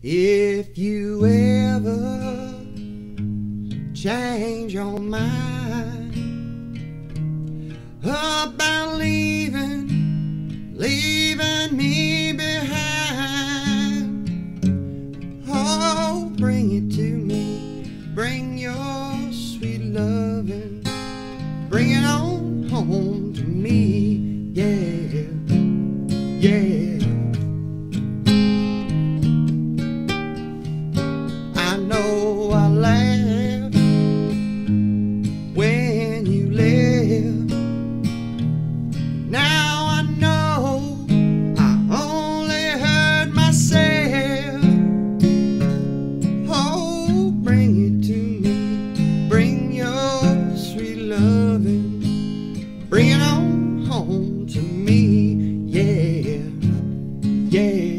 If you ever change your mind about leaving me behind, oh, bring it to me, bring your sweet loving, bring it on home to me, yeah, yeah. I know I laughed when you left. Now I know I only hurt myself. Oh, bring it to me, bring your sweet loving, bring it on home to me, yeah, yeah.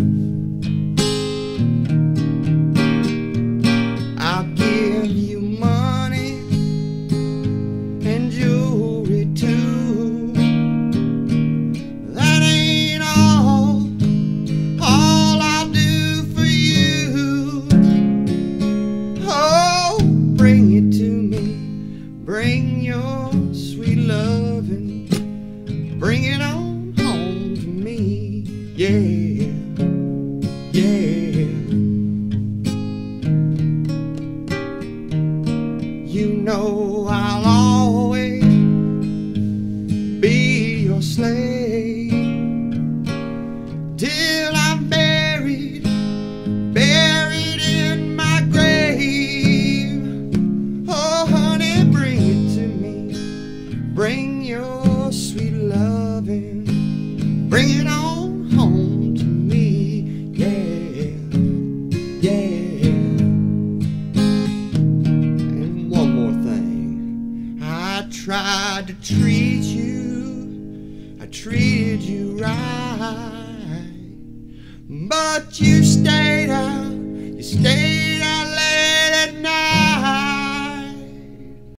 I'll give you money and jewelry too. That ain't all I'll do for you. Oh, bring it to me, bring your sweet loving, bring it on home to me, yeah, yeah. You know I'll always be your slave till I'm buried in my grave. Oh, honey, bring it to me, bring your sweet loving, bring it on home to me, yeah, yeah. Tried to treat you, I treated you right, but you stayed out